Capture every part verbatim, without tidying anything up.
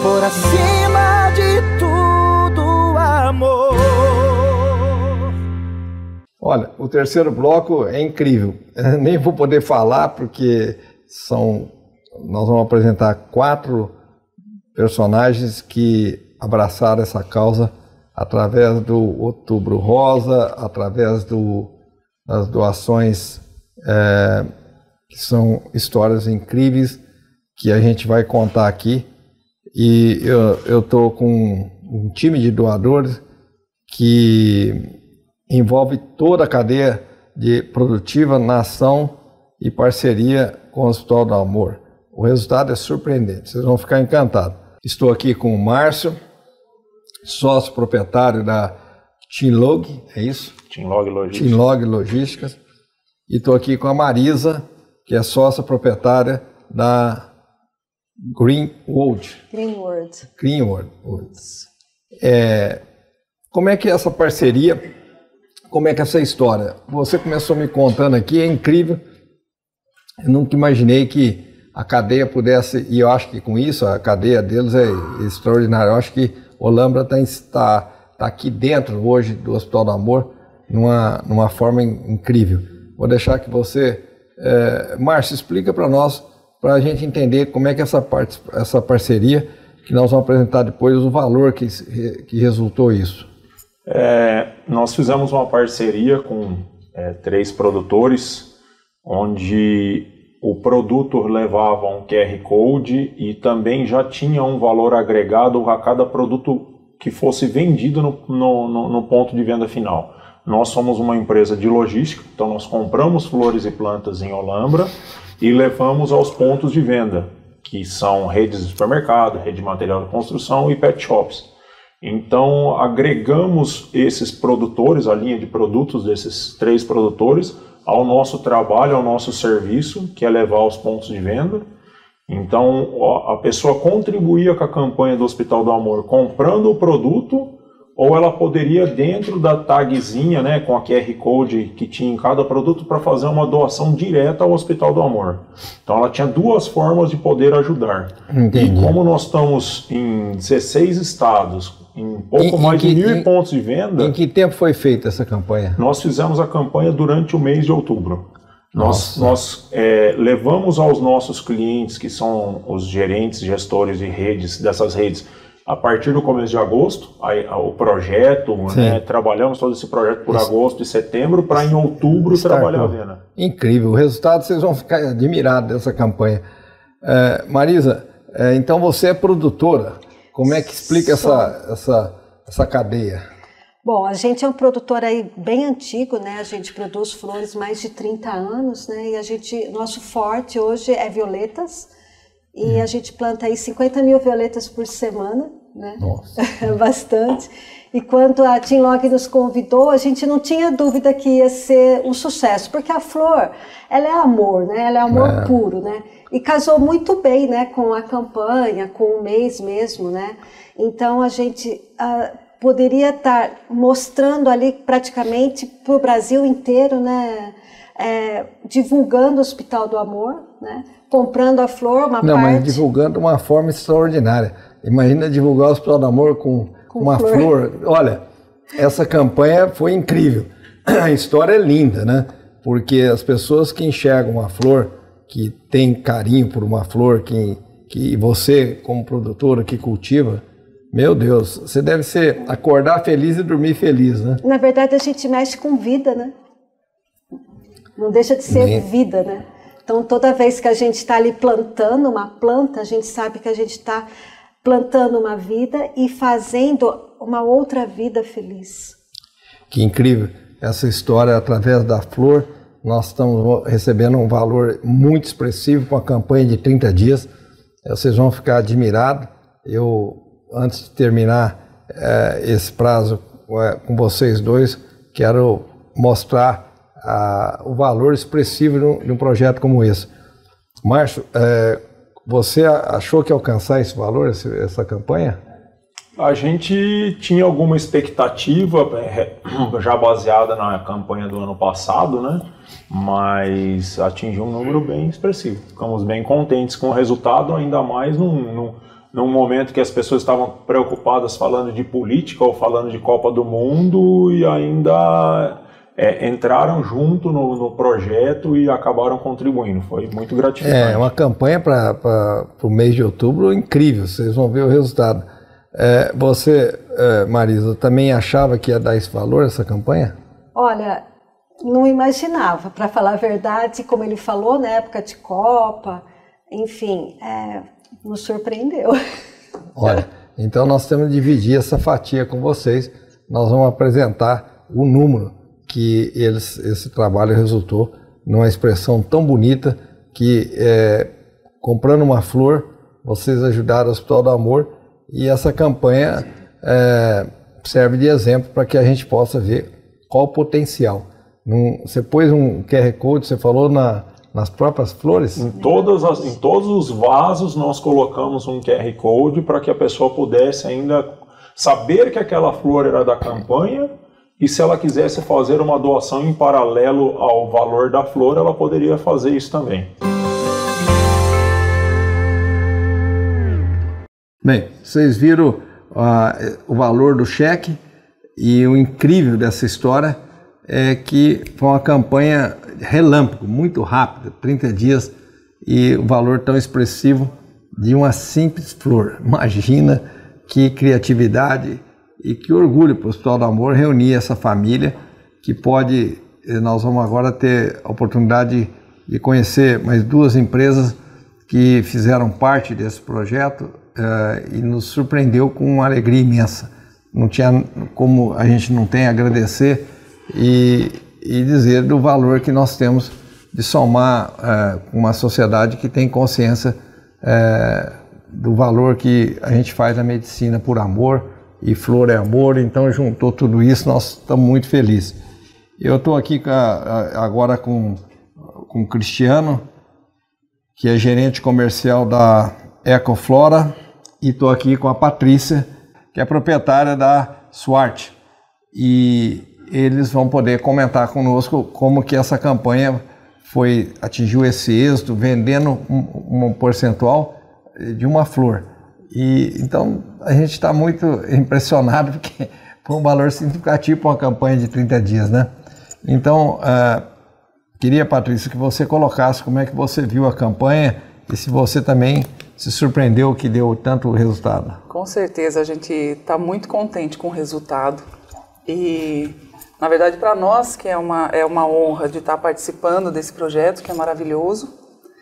por acima de tudo, amor. Olha, o terceiro bloco é incrível. Eu nem vou poder falar porque são, nós vamos apresentar quatro personagens que abraçaram essa causa através do Outubro Rosa, através do, das doações, é, que são histórias incríveis que a gente vai contar aqui. E eu estou com um time de doadores que envolve toda a cadeia de produtiva na ação e parceria com o Hospital do Amor. O resultado é surpreendente, vocês vão ficar encantados. Estou aqui com o Márcio, sócio proprietário da Teamlog, é isso? Teamlog Logística. Teamlog Logísticas. E estou aqui com a Marisa, que é sócia proprietária da Greenwood. Greenwood. Greenwood. É, como é que é essa parceria, como é que é essa história? Você começou me contando aqui, é incrível. Eu nunca imaginei que a cadeia pudesse, e eu acho que com isso a cadeia deles é extraordinária. Eu acho que Olambra está tá aqui dentro hoje do Hospital do Amor numa, numa forma incrível. Vou deixar que você, é, Márcio, explica para nós, para a gente entender como é que essa, parte, essa parceria, que nós vamos apresentar depois, o valor que, que resultou isso. É, nós fizemos uma parceria com é, três produtores, onde o produto levava um Q R Code e também já tinha um valor agregado a cada produto que fosse vendido no, no, no, no ponto de venda final. Nós somos uma empresa de logística, então nós compramos flores e plantas em Olambra e levamos aos pontos de venda, que são redes de supermercado, rede de material de construção e pet shops. Então, agregamos esses produtores, a linha de produtos desses três produtores, ao nosso trabalho, ao nosso serviço, que é levar aos pontos de venda. Então, a pessoa contribuía com a campanha do Hospital do Amor comprando o produto, ou ela poderia, dentro da tagzinha, né, com a Q R Code que tinha em cada produto, para fazer uma doação direta ao Hospital do Amor. Então ela tinha duas formas de poder ajudar. Entendi. E como nós estamos em dezesseis estados, em pouco em, mais em que, de mil em, pontos de venda... Em que tempo foi feita essa campanha? Nós fizemos a campanha durante o mês de outubro. Nós, nós é, levamos aos nossos clientes, que são os gerentes, gestores de redes, dessas redes, a partir do começo de agosto, aí, o projeto, né, trabalhamos todo esse projeto por Isso. agosto e setembro, para em outubro Startou. trabalhar a venda. Incrível, o resultado vocês vão ficar admirados dessa campanha. É, Marisa, é, então você é produtora, como é que explica essa, essa, essa cadeia? Bom, a gente é um produtor aí bem antigo, né? A gente produz flores mais de trinta anos, né? E a gente, nosso forte hoje é violetas. E hum. a gente planta aí cinquenta mil violetas por semana, né? Nossa. Bastante. E quando a Teamlog nos convidou, a gente não tinha dúvida que ia ser um sucesso, porque a flor, ela é amor, né? Ela é amor é. puro, né? E casou muito bem, né? Com a campanha, com o mês mesmo, né? Então a gente uh, poderia estar mostrando ali praticamente para o Brasil inteiro, né? É, divulgando o Hospital do Amor, né? Comprando a flor, uma Não, parte... mas divulgando de uma forma extraordinária. Imagina divulgar o Hospital do Amor com, com uma flor. flor. Olha, essa campanha foi incrível. A história é linda, né? Porque as pessoas que enxergam uma flor, que tem carinho por uma flor, que, que você, como produtora que cultiva, meu Deus, você deve ser acordar feliz e dormir feliz, né? Na verdade, a gente mexe com vida, né? Não deixa de ser Nem... vida, né? Então, toda vez que a gente está ali plantando uma planta, a gente sabe que a gente está plantando uma vida e fazendo uma outra vida feliz. Que incrível. Essa história, através da flor, nós estamos recebendo um valor muito expressivo com a campanha de trinta dias. Vocês vão ficar admirados. Eu, antes de terminar é, esse prazo é, com vocês dois, quero mostrar A, o valor expressivo de um, de um projeto como esse. Márcio, é, você achou que ia alcançar esse valor, esse, essa campanha? A gente tinha alguma expectativa, já baseada na campanha do ano passado, né? Mas atingiu um número bem expressivo. Ficamos bem contentes com o resultado, ainda mais num, num, num momento que as pessoas estavam preocupadas falando de política ou falando de Copa do Mundo e ainda é, entraram junto no, no projeto e acabaram contribuindo. Foi muito gratificante. É uma campanha para o mês de outubro incrível, vocês vão ver o resultado. É, você, é, Marisa, também achava que ia dar esse valor, essa campanha? Olha, não imaginava, para falar a verdade, como ele falou, na época de Copa, enfim, é, nos surpreendeu. Olha, então nós temos que dividir essa fatia com vocês. Nós vamos apresentar o número que eles, esse trabalho resultou numa expressão tão bonita que, é, comprando uma flor, vocês ajudaram o Hospital do Amor, e essa campanha é, serve de exemplo para que a gente possa ver qual o potencial. Num, você pôs um Q R Code, você falou na, nas próprias flores? Em, todas as, em todos os vasos nós colocamos um Q R Code para que a pessoa pudesse ainda saber que aquela flor era da campanha, e se ela quisesse fazer uma doação em paralelo ao valor da flor, ela poderia fazer isso também. Bem, vocês viram uh, o valor do cheque, e o incrível dessa história é que foi uma campanha relâmpago, muito rápida, trinta dias, e o valor tão expressivo de uma simples flor. Imagina que criatividade e que orgulho para o Hospital do Amor reunir essa família, que pode, nós vamos agora ter a oportunidade de conhecer mais duas empresas que fizeram parte desse projeto, uh, e nos surpreendeu com uma alegria imensa. Não tinha como a gente não tem a agradecer e, e dizer do valor que nós temos de somar uh, uma sociedade que tem consciência uh, do valor que a gente faz na medicina por amor, e flor é amor. Então juntou tudo isso, nós estamos muito felizes. Eu estou aqui com a, agora com, com o Cristiano, que é gerente comercial da Ecoflora, e estou aqui com a Patrícia, que é proprietária da Swart, e eles vão poder comentar conosco como que essa campanha foi, atingiu esse êxito, vendendo um, um percentual de uma flor. E então a gente está muito impressionado, porque foi um valor significativo para uma campanha de trinta dias, né? Então, uh, queria, Patrícia, que você colocasse como é que você viu a campanha e se você também se surpreendeu que deu tanto resultado. Com certeza, a gente está muito contente com o resultado. E, na verdade, para nós, que é uma, é uma honra de estar participando desse projeto, que é maravilhoso.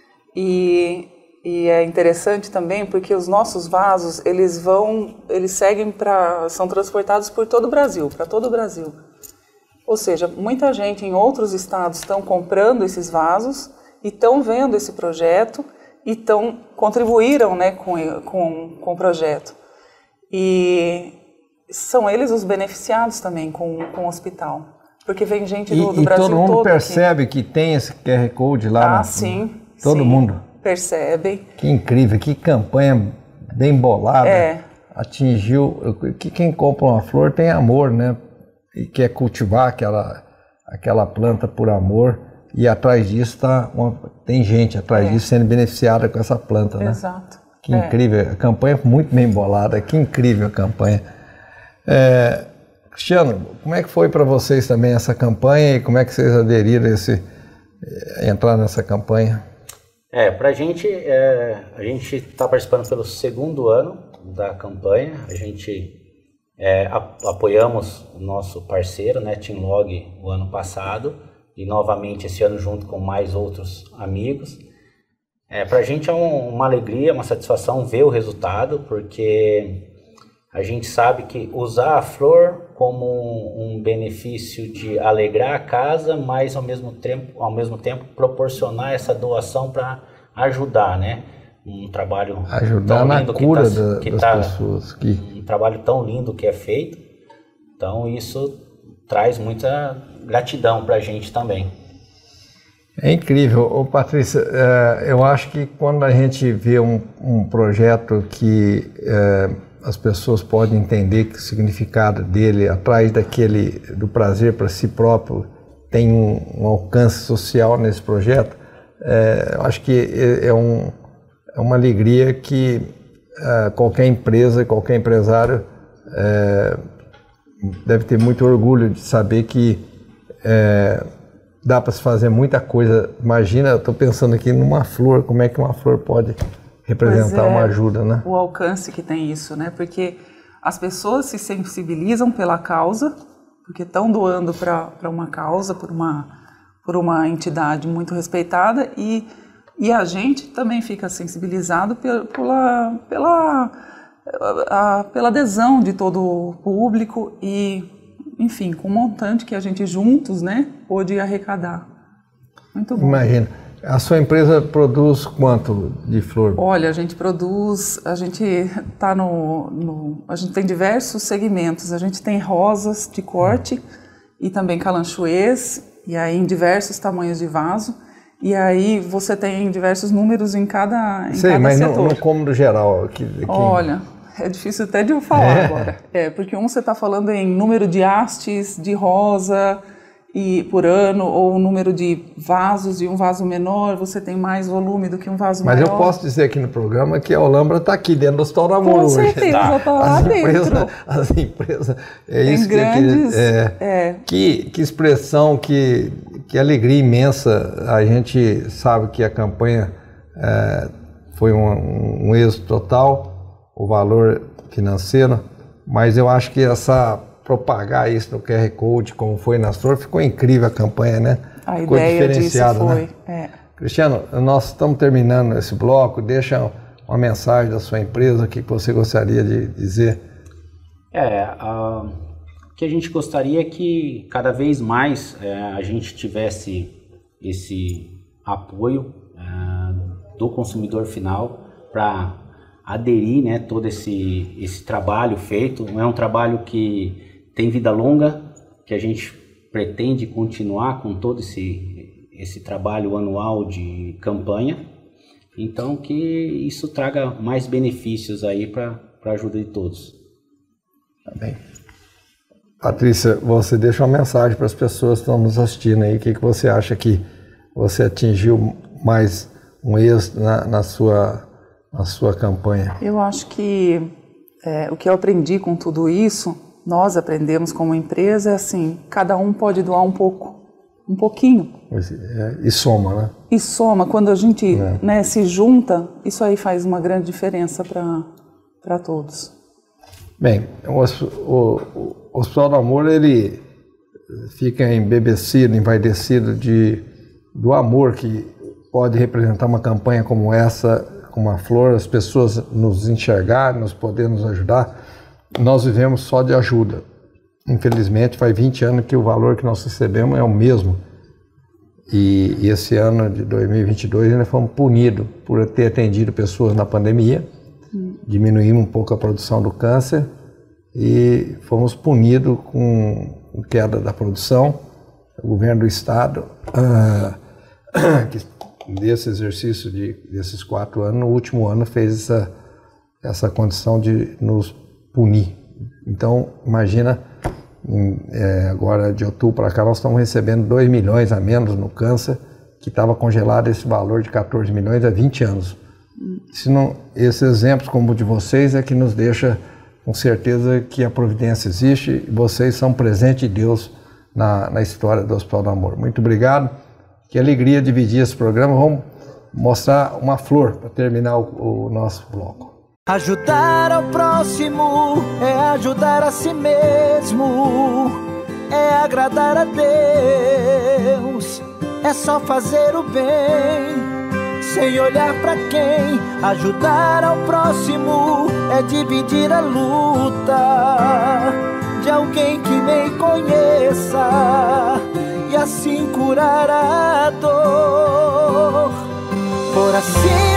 E, e é interessante também porque os nossos vasos, eles vão, eles seguem para, são transportados por todo o Brasil, para todo o Brasil. Ou seja, muita gente em outros estados estão comprando esses vasos e estão vendo esse projeto e tão, contribuíram, né, com, com, com o projeto. E são eles os beneficiados também com, com o hospital, porque vem gente do, e, do Brasil todo. E todo mundo todo percebe aqui. que tem esse Q R Code lá. Ah, na, sim. Todo sim, mundo. Percebe. Que incrível, que campanha bem bolada. É. Atingiu, que quem compra uma flor tem amor, né? E quer cultivar aquela, aquela planta por amor. E atrás disso tá uma, tem gente atrás é. disso sendo beneficiada com essa planta, né? Exato. Que é. incrível, a campanha é muito bem bolada, que incrível a campanha. É, Cristiano, como é que foi para vocês também essa campanha e como é que vocês aderiram a esse, a entrar nessa campanha? É, para a gente, é, a gente está participando pelo segundo ano da campanha, a gente é, a, apoiamos o nosso parceiro, né, Teamlog, o ano passado, e novamente esse ano junto com mais outros amigos. É, para a gente é um, uma alegria, uma satisfação ver o resultado, porque a gente sabe que usar a flor como um, um benefício de alegrar a casa, mas ao mesmo tempo, ao mesmo tempo proporcionar essa doação para ajudar, né? Um trabalho ajudar tão na lindo cura que tá, da, que das tá, pessoas. Que... Um trabalho tão lindo que é feito. Então isso traz muita gratidão para a gente também. É incrível. Ô, Patrícia, eu acho que quando a gente vê um, um projeto que é, as pessoas podem entender que o significado dele, atrás daquele, do prazer para si próprio, tem um, um alcance social nesse projeto, é, eu acho que é, é, um, é uma alegria que uh, qualquer empresa, qualquer empresário uh, deve ter muito orgulho de saber que uh, dá para se fazer muita coisa. Imagina, eu estou pensando aqui numa flor, como é que uma flor pode representar é, uma ajuda, né? O alcance que tem isso, né? Porque as pessoas se sensibilizam pela causa, porque estão doando para uma causa, por uma, por uma entidade muito respeitada, e, e a gente também fica sensibilizado pela, pela, pela, a, pela adesão de todo o público e, enfim, com o montante que a gente juntos, né, pôde arrecadar. Muito bom. Imagina. A sua empresa produz quanto de flor? Olha, a gente produz, a gente tá no, no, a gente tem diversos segmentos. A gente tem rosas de corte e também calanchoês, e aí em diversos tamanhos de vaso. E aí você tem diversos números em cada, em Sei, cada mas setor. no, no cômodo geral. Aqui, aqui. Olha, é difícil até de eu falar é. agora. É, porque um você está falando em número de hastes de rosa e por ano, ou o número de vasos, e um vaso menor, você tem mais volume do que um vaso Mas maior. eu posso dizer aqui no programa que a Olambra está aqui dentro do Hospital do Amor Com hoje. certeza, Tá? está lá as dentro. Empresas, as empresas, é tem isso grandes, que, é, é. que que expressão, que, que alegria imensa. A gente sabe que a campanha é, foi um, um êxito total, o valor financeiro, mas eu acho que essa... propagar isso no Q R Code, como foi na Flor, ficou incrível a campanha, né? A ficou ideia disso foi. Né? É. Cristiano, nós estamos terminando esse bloco, deixa uma mensagem da sua empresa, o que você gostaria de dizer? É, a, o que a gente gostaria é que cada vez mais é, a gente tivesse esse apoio é, do consumidor final para aderir, né, todo esse, esse trabalho feito. É um trabalho que tem vida longa, que a gente pretende continuar com todo esse, esse trabalho anual de campanha. Então, que isso traga mais benefícios aí para a ajuda de todos. Tá bem. Patrícia, você deixa uma mensagem para as pessoas que estão nos assistindo aí. O que, que você acha que você atingiu mais um êxito na, na, sua, na sua campanha? Eu acho que é, o que eu aprendi com tudo isso, nós aprendemos como empresa, é assim, cada um pode doar um pouco, um pouquinho. E soma, né? E soma, quando a gente é. né, se junta, isso aí faz uma grande diferença para todos. Bem, o, o, o Hospital do Amor, ele fica embebecido, envaidecido de, do amor que pode representar uma campanha como essa, com uma flor, as pessoas nos enxergarem, nos poderem nos ajudar. Nós vivemos só de ajuda. Infelizmente, faz vinte anos que o valor que nós recebemos é o mesmo. E, e esse ano de dois mil e vinte e dois ainda fomos punidos por ter atendido pessoas na pandemia. Hum. Diminuímos um pouco a produção do câncer e fomos punidos com queda da produção. O governo do estado, ah, que, desse exercício de, desses quatro anos, no último ano fez essa, essa condição de nos punir. Então, imagina, é, agora de outubro para cá, nós estamos recebendo dois milhões a menos no câncer, que estava congelado esse valor de quatorze milhões há vinte anos. Se não, esses exemplos como o de vocês é que nos deixa com certeza que a providência existe e vocês são presente de Deus na, na história do Hospital do Amor. Muito obrigado. Que alegria dividir esse programa. Vamos mostrar uma flor para terminar o, o nosso bloco. Ajudar ao próximo é ajudar a si mesmo, é agradar a Deus, é só fazer o bem, sem olhar pra quem. Ajudar ao próximo é dividir a luta de alguém que nem conheça e assim curar a dor. Por assim